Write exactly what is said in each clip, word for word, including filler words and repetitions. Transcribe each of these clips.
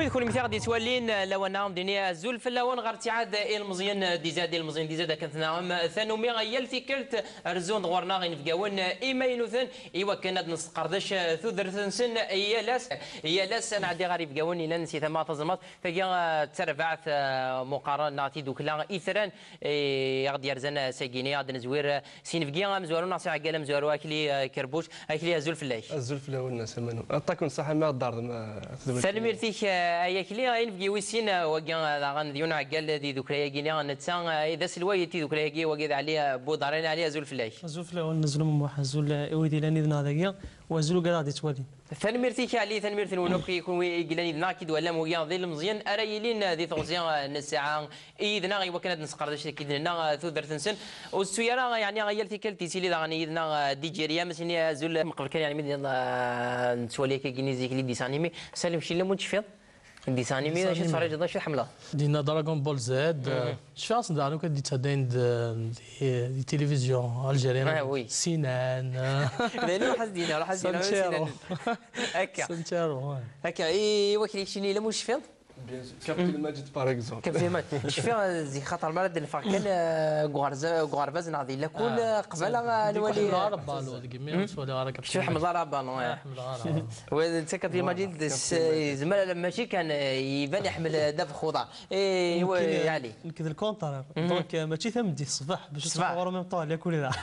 كون يكون مثال غادي تولين لو نعم دنيا زول في اللون غير ارتعاد المزيان دي زاد المزيان دي زاد كانت نعم ثانومي غيال في كلت رزون دغورنا غين في قاون ايميل ثان ايوا كانت نص قرداش ثودر ثنسن هي لاس هي لاس انا عندي غير في قاون الا نسيت ما تزمات فكي ترفعت مقارنه دوك لا اثران غادي يرزان ساكيني غادي نزوير سينفكي مزوارو ناصي عقاله مزوارو اكلي كربوش اكلي زول فلاش الزول فلا والناس منهم عطاكم الصحه ما الدار ما سلمي فيك ايا كلي غاين في ويسين وكان غنديون عقال دي ذكريا كيني غنتسان اذا سلوي تي ذكريا كي وكذا عليها بودارين عليها زول فلاش زول فلا ونزلوا من واحد زول ويدي لاني ذنا هذاك وزول قاعد يتوالي ثانمير فيك علي ثانمير ثنونو كي يكون يقلاني ذنا كي ولا مويا ذي المزيان اريلين ذي ثوزيان الساعه اذنا غي وكانت نسقر داش كي درنا ثودر تنسن والسياره يعني غيال في كلتي سيلي غني ذنا دي جيريا مسني زول مقبل كان يعني من نتوالي كي كينيزي كلي ديسانيمي سالم شي لمون تشفيض ديسانيمي شي تفرج ضاش الحمله دينا دراغون بول زاد شخص دارو كدي تدين دي تلفزيون الجيريان سينان لا حس دينا راح دينا سينان هكا سنتيرو هكا اي وكلي شني لمون تشفيض كابتن ماجد باغ اكزومبل كابتن ماجد شفيغ زي خاطر مرض الفرق كان غوارزا غوارفاز ناضي لا كون قبل الولي العرب بالو كيما سولي غير كابتن شي حمد العرب بالو وانت كابتن ماجد زعما ماشي كان يبان يحمل داف خضار ايوا يعني يمكن الكونتر دونك ماشي ثمدي الصباح باش تصور ميم طون ياكل هذا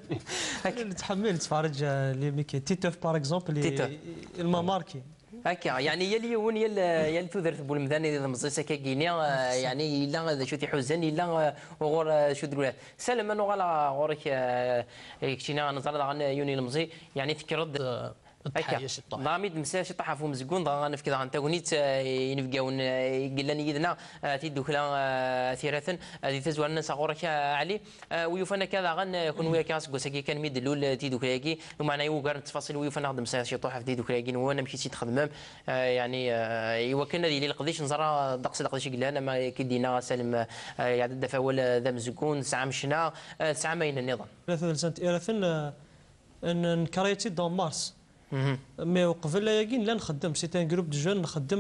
تحمل تفرج لي ميكي تيتوف باغ اكزومبل الماماركي هكا يعني يلي ون يل يل تودر بول مداني مزيسا كاكيني يعني الا شو تيحوزن الا وغور شو تقول سلم انه غلا غورك كشينا نزال عن يوني المزي يعني تكرد هكا ضاميد مسا شي طاح فو مزكون ضغان في كذا عن تاغونيت ينفقاون قلنا يدنا تيدوكلا ثيراثن هذه تزوال الناس غورك علي ويوفنا كذا غن يكون ويا كاس كوساكي كان ميدلول تيدوكلاكي ومعنا يوغار التفاصيل ويوفنا نخدم شي طاح في تيدوكلاكي وانا مشيت تخدم يعني ايوا كنا اللي لقديش نزرا دقس لقديش قلنا انا ما كيدينا سالم يعني الدفع ولا ذا مزكون ساعه مشنا ساعه ماين النظام ثلاثة سنه ثيراثن نكريتي دون مارس مي قبل لا يقين لا نخدم سيت ان جروب دو جون نخدم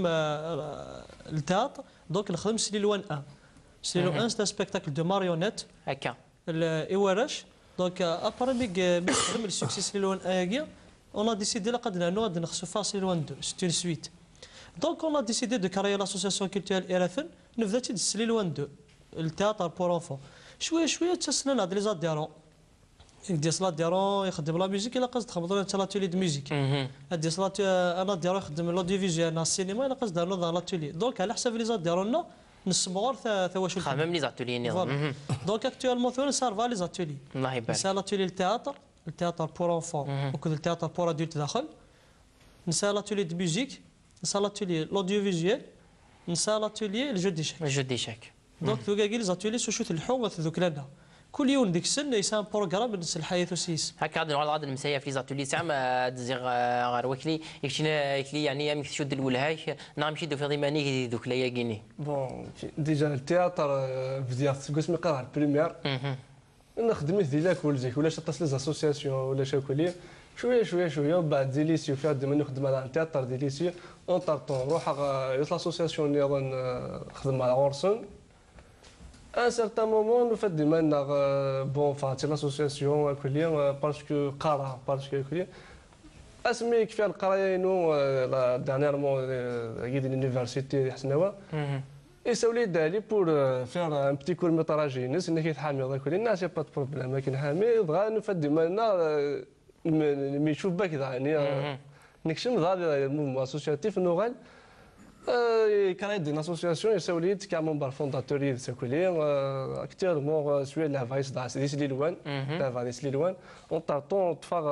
التياتر دونك نخدم سليلوان ان سليلوان ان ستا سبيكتاكل دو ماريونيت هكا الاوراش دونك ابري مي مي نخدم السوكسي سليلوان ان ياكي اون ا ديسيدي لا قد نانو غادي نخصو فا سليلوان دو سيت اون سويت دونك اون ا ديسيدي دو كاري لاسوسياسيون كولتورال ايراثن نبدا تي سليلوان دو التياتر بور اونفون شويه شويه تسنى نهض لي زاديرون دي صلات ديالو يخدم لا ميوزيك الا قصد تخبطوا انت لاتولي دو ميوزيك هادي صلات انا ديالو يخدم لوديو فيجوال السينما الا قصد دارنا لاتولي دونك على حساب لي زاد ديالنا نسمغور تا واش خمم لي زاتولي نظام دونك اكتوالمون ثون سارفا لي زاتولي الله يبارك نسال لاتولي التياتر التياتر بور اونفون وكذا التياتر بور ادولت داخل نسال لاتولي دو ميوزيك نسال لاتولي لوديو فيجوال نسال لاتولي الجو دي شاك الجو دي شاك دونك ذوكا لي زاتولي سو شوت الحو ذوك لنا كل يوم ديك السن يسام بروغرام بالنسبه للحياه وسيس هكا غادي نقعد غادي نمسايا في زاتولي ساعه ما تزيغ غير وكلي يكشينا كلي يعني يمك تشد الولهاش نعم شي دو في ضماني دوك لا ياكيني بون ديجا التياتر بديت تقول مي قرا البريمير نخدم ديالك ولزيك ولا تتصل لازاسوسياسيون ولا شاكولي شويه شويه شويه بعد ديليسيو في عاد نخدم على التياتر ديليسيو اون طارطون نروح لاسوسياسيون اللي نخدم على غورسون ان سارتان مومون نو فات ديما بون فاتي لاسوسياسيون كليا باسكو قرا باسكو كليا اسمي كيف القرايه نو دانييرمون كيدير لونيفرسيتي حسناوا يساولي دالي بور فير ان بتي كور ميطراجي الناس اللي كيتحامي كليا الناس با دو بروبليم ما كنحامي بغا نو فات ديما مي يشوف باك يعني نكشم ضال الموفمون اسوسياتيف نوغال كان دي اسوسياسيون يساولي كاع ممبر فونداتوري ساكولي اكتيرمون شويه لا فايس داع سيدي ليلوان لا فايس ليلوان اون طارطون تفاغ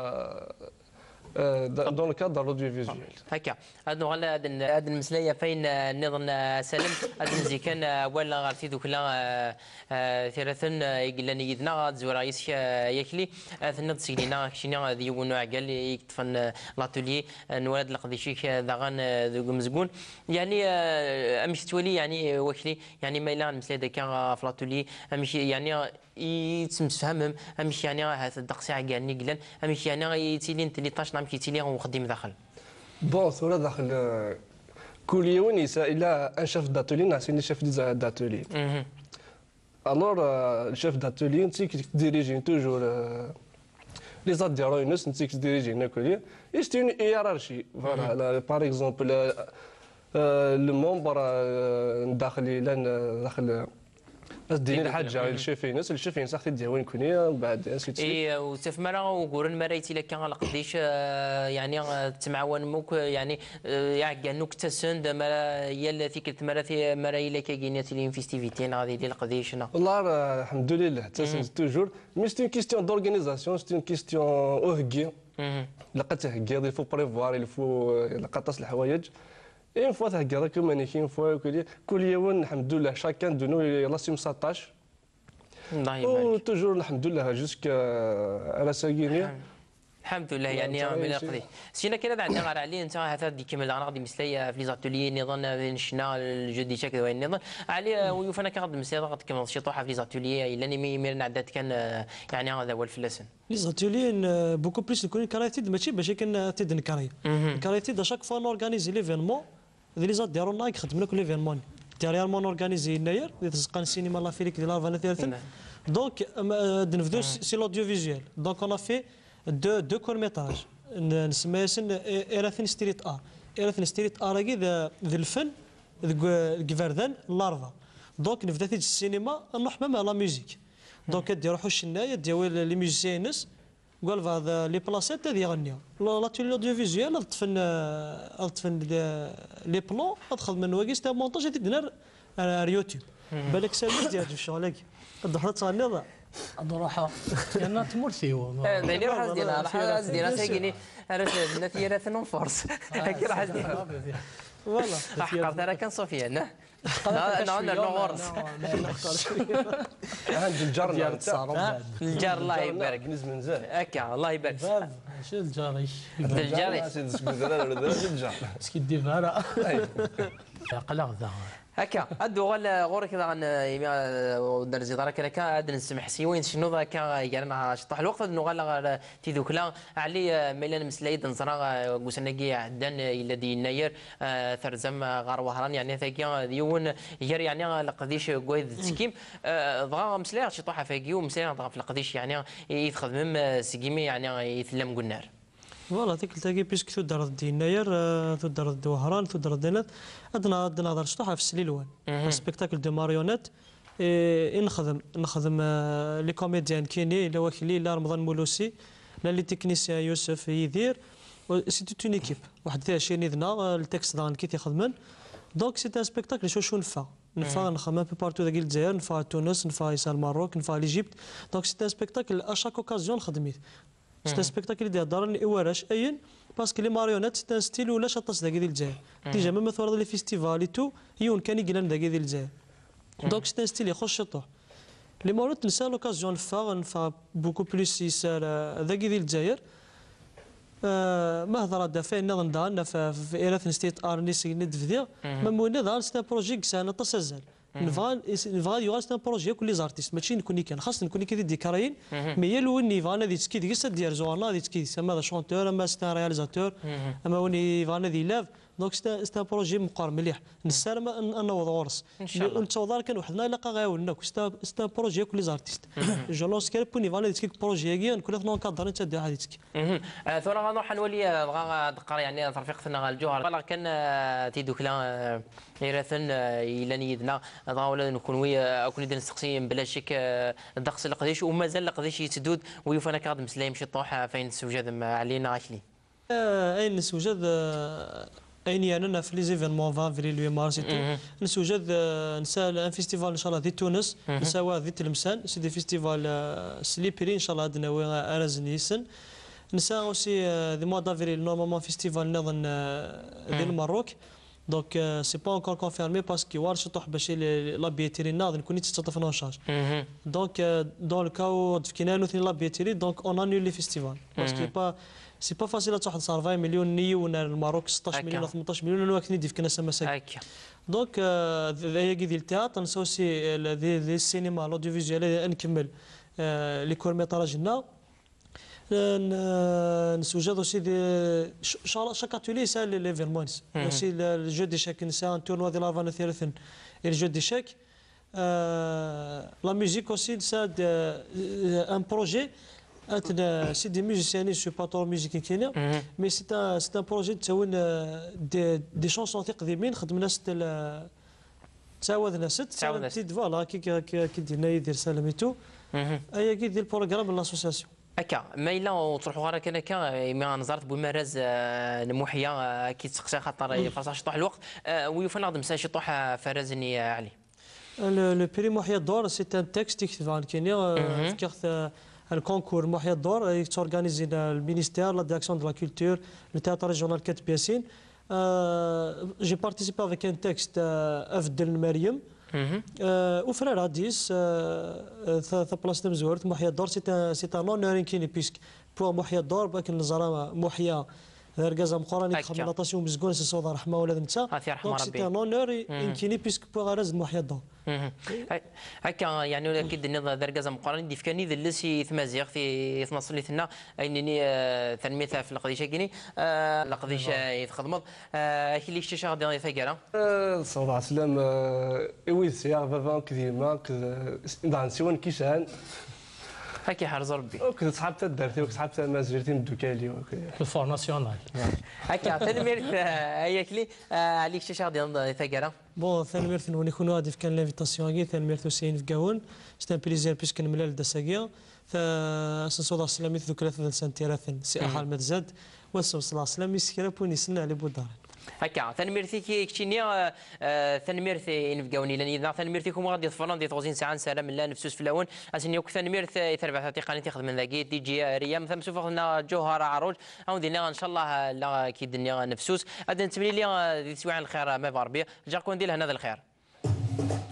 دون الكادر لوديو فيزيوال هكا هادو غالا هاد المسلايه فين نظن سالم هاد المزيكان ولا غارتي دوك لا ثلاثن يقلني يدنا تزور رئيس ياكلي ثنض سيلينا كشينا ديون عقال يكتفن لاتولي نولد القديشيك داغان ذوك مزقون يعني امشي تولي يعني وكلي يعني ما الا المسلايه داك في لاتولي امشي يعني يتمسفهمهم امشي يعني هذا الدقسي عقالني قلن امشي يعني يتيلي ثلاثة عشر نعم كيتيلي وخدم داخل بون صورة داخل كل يوم يسا الى ان شيف داتولي نعطيني شيف داتولي الور الشيف داتولي انت كديريجي توجور لي زاد ديالو يونس انت كديريجي هنا كلي سي اون هيرارشي فوالا باغ اكزومبل لو مومبر داخل داخل ديني الحاجه الشيف يونس الشيف يونس اختي ديالو كوني بعد اسيت اي وتف مرا وقورن مرايتي لك كان لقديش يعني تمعاون موك يعني يا نوك تسند مرا يا ثيك مرا مرا الا كايناتي لي فيستيفيتين غادي ديال قديش والله الحمد لله تسند توجور مي سي اون كيستيون دورغانيزاسيون سي اون كيستيون اوهكي لقيت تهكي il faut prévoir il faut لقطاس الحوايج اون فوا تهكا هذاك مانيكين فوا كل يوم الحمد لله شاكان دو نو يلا سيم سطاش الله يبارك وتوجور الحمد لله جوسك على ساكينيا الحمد لله يعني من القضيه سينا كذا عندنا غير علي انت هذا دي كمل انا غادي مسلي في لي زاتولي نظن نشنا الجدي شكل وين نظن علي ويوف انا كنخدم مسير غادي كمل شي طوحه في لي زاتولي الا ني ميرن عدات كان يعني هذا هو الفلسن لي زاتولي بوكو بليس نكون كاريتيد ماشي باش كان تيد نكاري كاريتيد شاك فوا نورغانيزي ليفينمون لي زات ديالنا يخدمنا كل ليفينمون ديريالمون اورغانيزي هنايا تزقان السينما لا فيليك ديال أربعة وثلاثين دونك نبداو سي لوديو فيزيوال دونك اون في دو دو كور ميتراج نسميها سن ايراثين ستريت ار ايراثين ستريت ار كي ذا الفن كيفردان لارفا دونك نبدا في السينما نروح مع لا ميوزيك دونك ديروا حوش النايا ديال لي ميوزيسيان ناس قال هذا لي بلاصات هذه يغنيو لا تولي اوديو فيزيوال تفن تفن لي بلون تاخذ من واقي ستا مونتاج تدير على اليوتيوب بالك سالي ديال الشغل هكا الضحرات صاني أضرحها لأنها تمرثيو دايرين راح ديالها راح ديالها ساكيني راه النتيجه راه ثنون فورس هكا راح ديالها فوالا حقرت انا كان صوفيان انا انا نورس عند الجار ديال الجار الله يبارك كنز من زاد هكا الله يبارك شو الجاري الجاري اسكي دي فارا قلق ذا هكا ادو غال غورك كذا غن درزي دارك انا كاد نسمح سيوين شنو ذاك يعني شطح الوقت انه غال تيذوكلا علي ميلان مسلايد نزرا قوسناكي عدن الى دي يناير ثرزم غار وهران يعني ثاكي ديون ير يعني لقديش كويد تسكيم ضغا مسلاي شطح فاكيو مسلاي ضغا في القديش يعني يتخدم سكيمي يعني يثلم قنار فوالا ديك تلاقي بيسك تدار دي يناير تدار دي وهران تدار دينات عندنا عندنا هضر شطوحه في السليلوان سبيكتاكل دو ماريونيت نخدم نخدم لي كوميديان كيني لا وكيلي لا رمضان مولوسي لا لي تكنيسيان يوسف يدير سي توت اون ايكيب واحد فيها عشرين اذنا التكست دان كي تيخدمن دونك سي ان سبيكتاكل شو شو نفا نفا نخدم بو بارتو داك الجزائر نفا تونس نفا يسال الماروك نفا ليجيبت دونك سي ان سبيكتاكل اشاك اوكازيون خدميت سي سبيكتاكل ديال دار الاوراش اين باسكو لي ماريونيت سي ستيل ولا شطاس داك ديال الجزائر ديجا ميم ثوره لي فيستيفال اي تو يون كان يقلن داك ديال الجزائر دونك سي ستيل يخش الشطوح لي ماريونيت نسى لوكازيون فا نفا بوكو بلوس يسال داك ديال الجزائر ما هضر دافع نظن دارنا في ايراث ستيت ار نيس ندفديا ميم وين دار سي بروجي كسانا تسزل نفا نفا يوغا سي بروجي كل لي زارتيست ماشي نكوني كان خاص نكوني كي دي كراين مي هي لوني فانا دي تسكي ديك ديال زوانا دي تسكي سما شونتور اما سي رياليزاتور اما وني فانا دي لاف دونك سي سي بروجي مقار مليح نسالم نوض غورس نتوضر كان وحدنا الا غاولنا سي سي بروجي كل لي زارتيست جو لونس كان بوني فانا دي تسكي بروجي كي نكون نون كادر انت دي هادي تسكي ثورة غنروح نولي بغا دقر يعني ترفيقتنا الجوهر والله كان تيدوك لا يراثن الى نيدنا ولا نكون ويا كون ندير نسقسي بلا شك الدقس القديش ومازال القديش يتدود ويوفانا كاد مسلايم شي طوح فين سوجاد علينا عاشلي اين سوجاد اين يعني في لي زيفينمون فافريل لو مارس نسوجاد نسال ان فيستيفال ان شاء الله دي تونس نساوا دي تلمسان سي دي فيستيفال سليبري ان شاء الله عندنا وين ارزنيسن نسا اوسي دي موا دافريل نورمالمون فيستيفال نظن ديال الماروك دونك سي با انكور كونفيرمي باسكو وارش طوح باش لا بيتيري ناض نكون تستطيع نون شارج دونك دون الكاو دفكينا نوثني لا بيتيري دونك اون انول لي فيستيفال باسكو با سي با فاسيل تروح أربعين مليون نيو الماروك ستطاش مليون ثمانية عشر مليون انا وكني ديفكنا سما ساك دونك هي كي ديال التياتر نسوسي دي السينما لوديو فيزيوال نكمل لي كور ميتراج لنا نسوجد aussi des chaque atelier ça l'événement aussi le jeu d'échecs c'est un tournoi de la vanne ثلاثا et le jeu d'échecs la musique aussi c'est un projet c'est des musiciens je suis pas trop musique كاينه mais c'est un c'est un projet تاون des des chansons قديمين خدمنا ست تعاودنا ست تعاودنا فوالا كي كي ديرنا يدير سلاميتو هي كي دير البروغرام لاسوسياسيون هكا ما الا وتروحوا غير كان هكا ما نظرت بومراز المحيا كي تسقسى خاطر فاش طاح الوقت ويوفى نخدم ساشي طوح فرازني علي لو بري محيا الدور سي ان تكست يكتب عن كينيا فكرت الكونكور محيا الدور تورغانيزي المينيستير لا ديريكسيون دو لا كولتور لو تياتر ريجيونال كاتب ياسين جي بارتيسيبي افيك ان تكست افدل مريم وفرار هاديس ثلاثة بلاصة مزورت محيا الدور سي ان اونور كيني بيسك بو محيا الدور باك النزرة محيا ركازا مقراني خمسة ناطاسيون بزكون سي صودا رحمه ولا نتا دونك سي ان اونور كيني بيسك بو غارز محيا الدور هكا يعني اكيد نض دركازا مقارنه دي فكاني ذلسي ثمازيغ في ثناصلي ثنا انني تنميه في القضيه كيني القضيه يتخدمض كي اللي شتي غادي ثقاله صلى الله عليه وسلم ويز يا بابا كديما كذا سيوان كيشان هكي حرز ربي وكنت صحاب تدرتي وكنت صحاب مازرتي الدوكالي الفور ناسيونال هكا تنميرت هي كلي عليك شي غادي ثقاله بون ثاني ميرث نوني كونوا هادي كان لانفيتاسيون كي ثاني ميرث سين في كاون سي ان بليزير بيسك نملال داساكيا فسنصودا السلامي ذكرى ثلاث ثلاثين سي احال متزاد وصل صلى الله عليه وسلم يسكر بوني سنا على بودار هكا تنميرتي كي كتشينيا تنميرتي نفقاوني لان تنميرتي كوم غادي يطفرون دي توزين ساعه سلام لا نفسوس في الاول اسني وك تنميرت تربع تقني تخدم من ذاكي دي جي ريام ثم سوف لنا جوهره عروج او دينا ان شاء الله لا كي الدنيا نفسوس هذا نتمنى لي دي سواع الخير ما باربي جاكون ندير هذا الخير